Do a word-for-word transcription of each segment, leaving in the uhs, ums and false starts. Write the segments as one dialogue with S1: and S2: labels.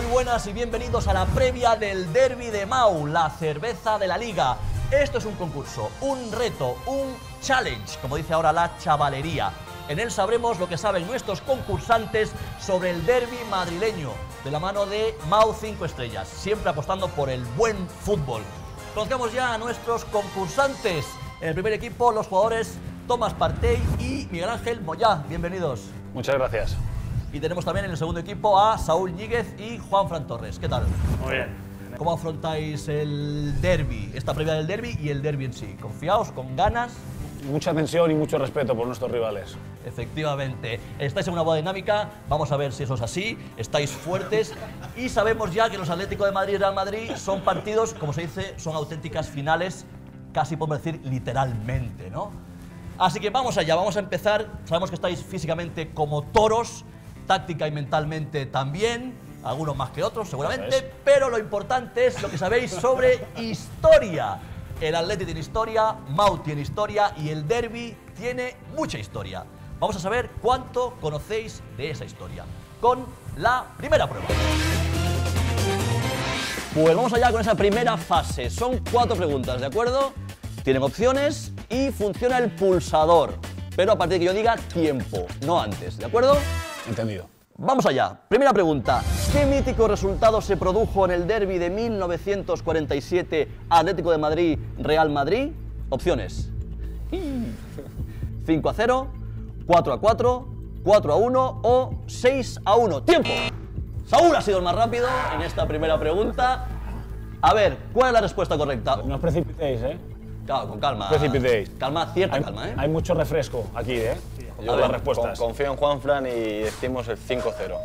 S1: buenas y bienvenidos a la previa del Derbi de Mau, la cerveza de la Liga. Esto es un concurso, un reto, un challenge, como dice ahora la chavalería. En él sabremos lo que saben nuestros concursantes sobre el derbi madrileño, de la mano de Mau cinco estrellas, siempre apostando por el buen fútbol. Conozcamos ya a nuestros concursantes. En el primer equipo, los jugadores Tomás Partey y Miguel Ángel Moyá. Bienvenidos.
S2: Muchas gracias.
S1: Y tenemos también en el segundo equipo a Saúl Ñíguez y Juanfran Torres. ¿Qué tal?
S2: Muy bien.
S1: ¿Cómo afrontáis el derbi, esta previa del derbi y el derbi en sí? ¿Confiados, con ganas?
S2: Mucha tensión y mucho respeto por nuestros rivales.
S1: Efectivamente. Estáis en una buena dinámica. Vamos a ver si eso es así. Estáis fuertes. Y sabemos ya que los Atlético de Madrid y Real Madrid son partidos, como se dice, son auténticas finales, casi podemos decir literalmente, ¿no? Así que vamos allá, vamos a empezar. Sabemos que estáis físicamente como toros, táctica y mentalmente también, algunos más que otros seguramente, pero lo importante es lo que sabéis sobre historia. El Atleti tiene historia, Mau tiene historia y el derbi tiene mucha historia. Vamos a saber cuánto conocéis de esa historia con la primera prueba. Pues vamos allá con esa primera fase. Son cuatro preguntas, ¿de acuerdo? Tienen opciones y funciona el pulsador, pero a partir de que yo diga tiempo, no antes, ¿de acuerdo?
S2: Entendido.
S1: Vamos allá. Primera pregunta. ¿Qué mítico resultado se produjo en el derbi de mil novecientos cuarenta y siete Atlético de Madrid, Real Madrid? Opciones. cinco a cero, cuatro a cuatro, cuatro a uno o seis a uno. ¡Tiempo! Saúl ha sido el más rápido en esta primera pregunta. A ver, ¿cuál es la respuesta correcta?
S2: No os precipitéis, ¿eh?
S1: Claro, con calma.
S2: No os precipitéis.
S1: Calma, cierta
S2: Hay,
S1: calma, ¿eh?
S2: hay mucho refresco aquí, ¿eh?
S3: Yo
S1: A ver,
S3: las
S2: respuestas.
S3: Con, confío en Juanfran y decimos el cinco cero.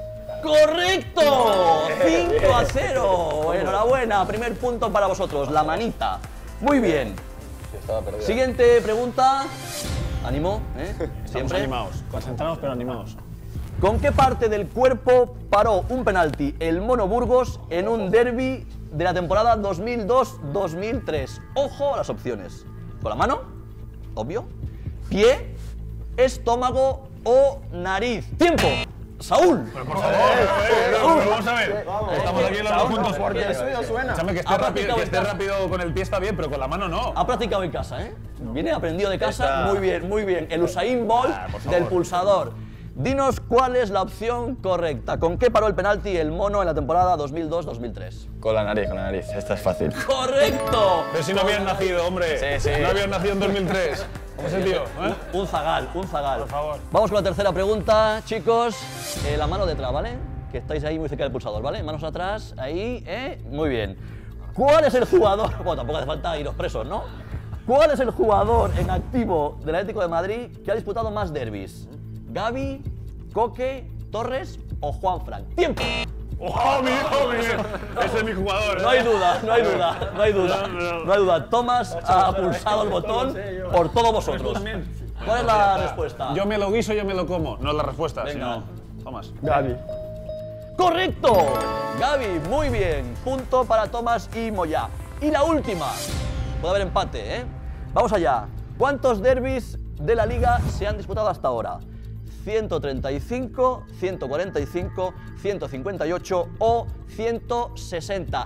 S1: ¡Correcto! cinco a cero. Enhorabuena, primer punto para vosotros, la manita. Muy bien.
S3: Estaba perdido.
S1: Siguiente pregunta. Ánimo, ¿eh?
S2: Estamos
S1: Siempre.
S2: animados. Concentrados pero animados.
S1: ¿Con qué parte del cuerpo paró un penalti el Mono Burgos en un derbi de la temporada dos mil dos dos mil tres? Ojo a las opciones. ¿Con la mano? Obvio. ¿Pie? ¿Estómago o nariz? ¡Tiempo! ¡Saúl!
S2: Pero por favor, eh, eh, vamos a ver. Estamos aquí los dos juntos.
S3: Porque el suyo suena.
S2: Escúchame, que esté
S1: Ha
S2: rápido,
S1: practicado
S2: que
S1: en
S2: esté
S1: casa.
S2: rápido con el pie está bien, pero con la mano no.
S1: Ha practicado en casa, ¿eh? Viene aprendido de casa.
S3: Está-
S1: Muy bien, muy bien. El Usain Bolt
S2: Ah, por favor.
S1: del pulsador. Dinos cuál es la opción correcta. ¿Con qué paró el penalti el Mono en la temporada dos mil dos dos mil tres?
S3: Con la nariz, con la nariz. Esta es fácil.
S1: ¡Correcto!
S2: Pero si no habías nacido, hombre.
S3: Sí, sí.
S2: No habías nacido en dos mil tres. ¿Cómo es el tío? ¿Eh?
S1: Un zagal, un zagal.
S2: Por favor.
S1: Vamos con la tercera pregunta, chicos. Eh, la mano detrás, ¿vale? Que estáis ahí muy cerca del pulsador, ¿vale? Manos atrás, ahí, ¿eh? Muy bien. ¿Cuál es el jugador? Bueno, tampoco hace falta iros presos, ¿no? ¿Cuál es el jugador en activo del Atlético de Madrid que ha disputado más derbis? ¿Gavi, Coque, Torres o Juanfran? ¡Tiempo!
S2: ¡Oh, mi hijo, mi! Ese es mi jugador. ¿eh?
S1: No hay duda, no hay duda, no hay duda.
S2: No, no.
S1: No hay duda. Tomás ha pulsado el botón por todos vosotros. ¿Cuál es la respuesta?
S2: Yo me lo guiso, yo me lo como. No es la respuesta,
S1: Venga.
S2: sino. Tomás.
S3: Gaby.
S1: ¡Correcto! Gaby, muy bien. Punto para Tomás y Moyá. Y la última. Puede haber empate, ¿eh? Vamos allá. ¿Cuántos derbis de la Liga se han disputado hasta ahora? ¿ciento treinta y cinco, ciento cuarenta y cinco, ciento cincuenta y ocho o ciento sesenta?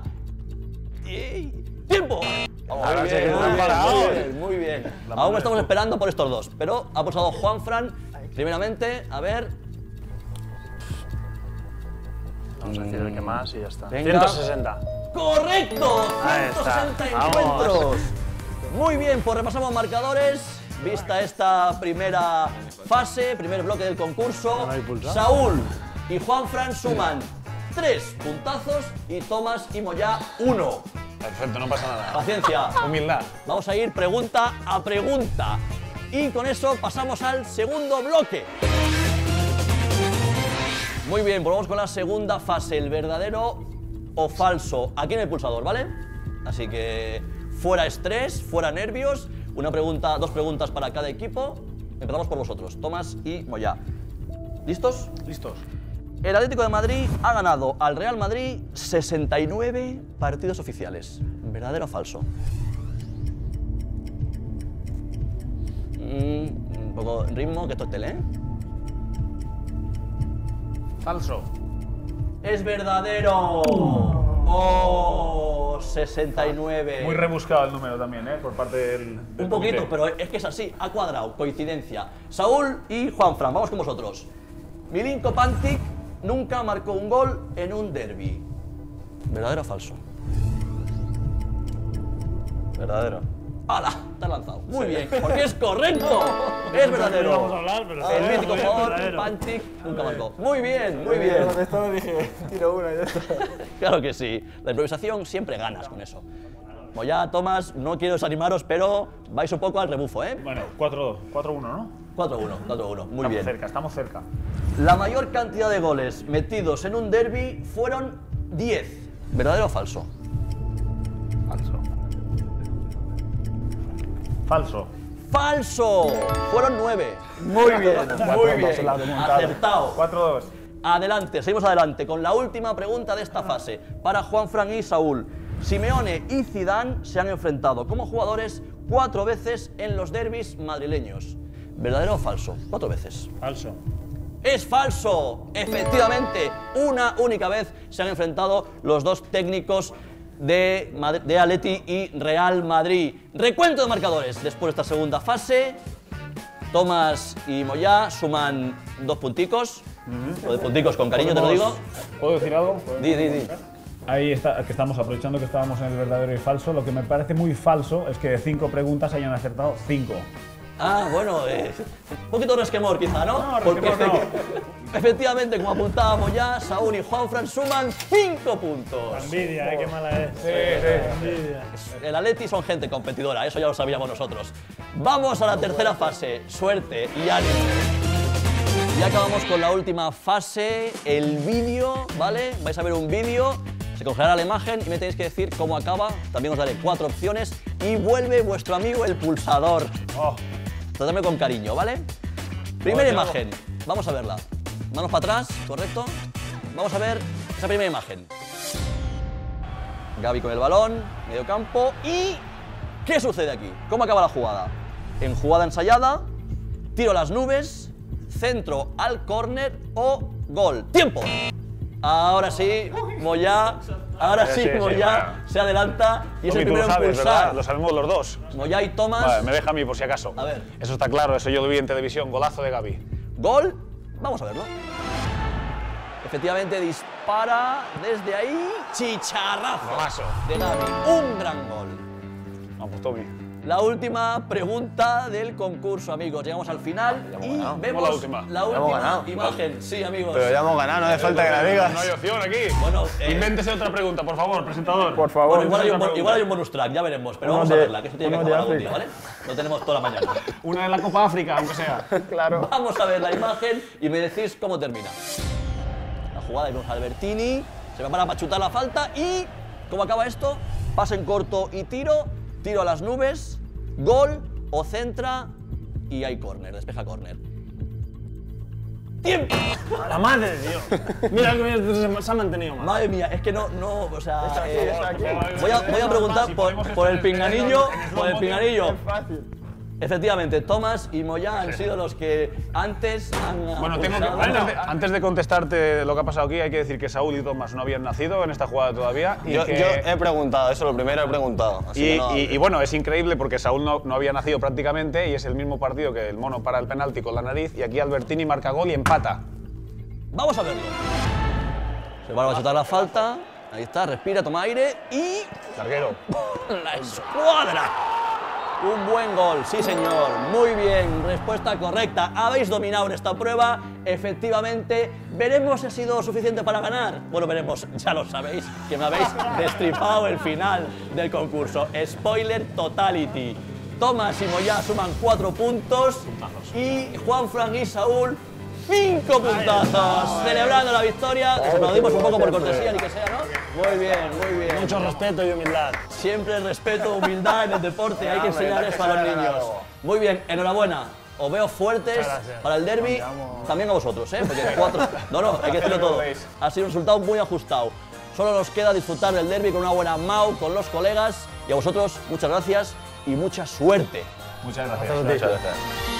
S1: ¡Y! ¡Tiempo!
S2: Ahora
S1: Muy
S2: sí que
S1: bien,
S2: no
S1: muy
S2: han
S1: bien,
S2: parado.
S1: muy bien, muy bien.
S2: La
S1: Aún
S2: mano
S1: estamos
S2: de-
S1: esperando por estos dos, pero ha pulsado Juanfran. Primeramente, a ver.
S4: Vamos a decir el que más y ya está.
S1: Venga.
S4: ciento sesenta.
S1: ¡Correcto!
S4: Ahí está.
S1: ciento sesenta
S4: Vamos.
S1: encuentros. Muy bien, pues repasamos marcadores. Vista esta primera fase, primer bloque del concurso, Saúl y Juanfran suman tres puntazos y Tomás y Moyá uno.
S2: Perfecto, no pasa nada.
S1: Paciencia.
S2: Humildad.
S1: Vamos a ir pregunta a pregunta. Y con eso pasamos al segundo bloque. Muy bien, volvemos con la segunda fase, el verdadero o falso. Aquí en el pulsador, ¿vale? Así que fuera estrés, fuera nervios. Una pregunta, dos preguntas para cada equipo. Empezamos por vosotros, Tomás y Moyá. ¿Listos?
S2: Listos.
S1: El Atlético de Madrid ha ganado al Real Madrid sesenta y nueve partidos oficiales. ¿Verdadero o falso? Mm, un poco de ritmo, que esto es tele, ¿eh?
S2: Falso.
S1: es verdadero. ¡Oh! sesenta y nueve.
S2: Muy rebuscado el número también, ¿eh? Por parte del. del
S1: Un poquito,
S2: comité.
S1: pero es que es así, ha cuadrado, coincidencia. Saúl y Juanfran, vamos con vosotros. Milinko Pantic nunca marcó un gol en un derbi. ¿Verdadero o falso?
S3: Verdadero.
S1: ¡Hala! Te has lanzado. Muy bien, porque es correcto. Es verdadero.
S4: Vamos a hablar, pero
S1: El mítico
S4: muy bien,
S1: jugador
S4: verdadero.
S1: Pantic nunca marcó. Muy bien, muy bien.
S3: Esto lo dije, tiro una y ya está.
S1: Claro que sí. La improvisación siempre ganas con eso. Como ya, Tomás, no quiero desanimaros, pero vais un poco al rebufo, ¿eh?
S2: Bueno, cuatro dos, cuatro uno, ¿no?
S1: cuatro uno, cuatro uno. Muy
S2: Estamos
S1: bien.
S2: cerca, estamos cerca.
S1: La mayor cantidad de goles metidos en un derbi fueron diez. ¿Verdadero o falso?
S4: Falso.
S2: Falso.
S1: ¡Falso! Fueron nueve. Muy bien, muy bien.
S3: se la ha remontado.
S1: Acertado.
S2: cuatro dos.
S1: Adelante, seguimos adelante con la última pregunta de esta fase para Juanfran y Saúl. Simeone y Zidane se han enfrentado como jugadores cuatro veces en los derbis madrileños. ¿Verdadero o falso? Cuatro veces.
S4: Falso.
S1: ¡Es falso! Efectivamente, una única vez se han enfrentado los dos técnicos de, Madri- de Atleti y Real Madrid. Recuento de marcadores. Después de esta segunda fase, Tomás y Moyá suman dos punticos. O de punticos con cariño, te lo digo.
S2: ¿Puedo decir algo?
S1: Di, di, di.
S2: Ahí está, que estamos aprovechando que estábamos en el verdadero y falso. Lo que me parece muy falso es que de cinco preguntas hayan acertado cinco.
S1: Ah, bueno, eh, un poquito de resquemor quizá, ¿no?
S2: No,
S1: Porque
S2: resquemor
S1: efecti- efectivamente, como apuntábamos ya, Saúl y Juanfran suman cinco puntos.
S4: Envidia, ¿eh? Qué mala es.
S2: Sí, sí.
S4: Envidia.
S1: El Atleti son gente competidora, eso ya lo sabíamos nosotros. Vamos a la tercera fase. Suerte y ánimo. Y acabamos con la última fase, el vídeo, ¿vale? Vais a ver un vídeo, se congelará la imagen y me tenéis que decir cómo acaba. También os daré cuatro opciones y vuelve vuestro amigo el pulsador.
S2: Oh,
S1: Tratadme con cariño, ¿vale? Primera
S2: Oh,
S1: imagen, vamos a verla. Manos para atrás, correcto. Vamos a ver esa primera imagen. Gavi con el balón, medio campo y... ¿qué sucede aquí? ¿Cómo acaba la jugada? En jugada ensayada, tiro a las nubes, centro al córner o gol. ¡Tiempo! Ahora sí, Moyá, ahora sí,
S3: Sí, sí,
S1: Moyá
S3: bueno.
S1: se adelanta y es
S3: Tommy,
S1: el
S3: tú
S1: primero
S3: lo
S1: en
S3: sabes,
S1: pulsar.
S3: ¿verdad? Lo sabemos los dos.
S1: Moyá y Tomás.
S3: Vale, me deja a mí por si acaso.
S1: A ver.
S3: Eso está claro, eso yo lo vi en televisión, golazo de Gavi.
S1: ¿Gol? Vamos a verlo. Efectivamente dispara desde ahí. Chicharrazo
S3: Golazo.
S1: de Gavi. Un gran gol.
S3: Vamos, Tommy.
S1: La última pregunta del concurso, amigos. Llegamos al final
S3: Ya hemos
S1: y
S3: ganado.
S1: vemos
S3: ¿Cómo la última?
S1: la
S3: Ya hemos
S1: última
S3: ganado.
S1: imagen. Sí, amigos.
S3: Pero ya hemos ganado, no hace falta que la digas.
S2: No hay opción aquí.
S1: Bueno, eh,
S2: Invéntese otra pregunta, por favor, presentador.
S3: Por favor.
S1: Bueno, igual, hay un,
S2: otra
S1: bo- igual hay un bonus track, ya veremos. Pero
S3: Uno
S1: vamos a
S3: de-
S1: verla, que eso tiene que
S3: uno de
S1: acabar algún día,
S3: África.
S1: ¿vale? Lo tenemos toda la mañana.
S2: Una de la Copa África, aunque sea.
S3: Claro.
S1: Vamos a ver la imagen y me decís cómo termina. La jugada de Luis Albertini, se prepara para chutar la falta y... ¿cómo acaba esto? Pase en corto y tiro, tiro a las nubes, gol o centra y hay córner, despeja córner. ¡Tiempo!
S4: A la madre, tío. Mira que bien se ha mantenido mal.
S1: Madre mía, es que no, no, o sea...
S3: Está aquí,
S1: eh,
S3: está aquí.
S1: voy, a, voy a preguntar
S2: Si
S1: por,
S2: ponemos
S1: por el
S2: esto en el-
S1: pinganillo,
S2: en el
S1: por el
S2: slow
S1: pinganillo.
S3: Es fácil.
S1: Efectivamente, Tomás y Moyá han sido los que antes han...
S2: Bueno, tengo que,
S1: pulsado-
S2: antes, de, antes de contestarte lo que ha pasado aquí, hay que decir que Saúl y Tomás no habían nacido en esta jugada todavía. Y,
S3: Yo,
S2: que-
S3: yo he preguntado, eso lo primero he preguntado. Así
S2: y,
S3: que no-
S2: y- y bueno, es increíble porque Saúl no, no había nacido prácticamente y es el mismo partido que el mono para el penalti con la nariz y aquí Albertini marca gol y empata.
S1: Vamos a verlo. Se va a chutar la falta. Ahí está, respira, toma aire y...
S3: Larguero.
S1: ¡la escuadra! Un buen gol, sí señor. Muy bien, respuesta correcta. Habéis dominado en esta prueba. Efectivamente, veremos si ha sido suficiente para ganar. Bueno, veremos, ya lo sabéis, que me habéis destripado el final del concurso. Spoiler totality. Tomás y Moyá suman cuatro puntos y Juanfran y Saúl cinco puntazos. Celebrando la victoria. Les aplaudimos un poco por cortesía, ni que sea, ¿no? Muy bien, muy bien.
S4: Mucho respeto y humildad.
S1: Siempre respeto, humildad en el deporte, hay que enseñar eso a los niños. Muy bien, enhorabuena. Os veo fuertes
S4: gracias.
S1: para el derbi, también a vosotros, ¿eh? Porque cuatro... No, no, hay que decirlo todo. Ha sido un resultado muy ajustado. Solo nos queda disfrutar del derbi con una buena mau, con los colegas. Y a vosotros, muchas gracias y mucha suerte.
S2: Muchas gracias.
S3: Muchas gracias.